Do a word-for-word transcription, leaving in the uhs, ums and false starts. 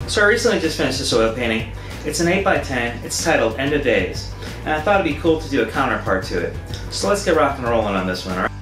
So I recently just finished this oil painting. It's an eight by ten, it's titled End of Days, and I thought it'd be cool to do a counterpart to it. So let's get rock and rolling on this one, alright?